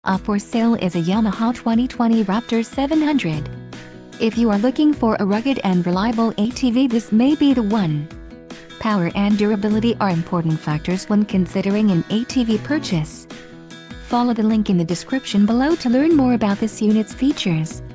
Up for sale is a Yamaha 2020 Raptor 700. If you are looking for a rugged and reliable ATV, this may be the one. Power and durability are important factors when considering an ATV purchase. Follow the link in the description below to learn more about this unit's features.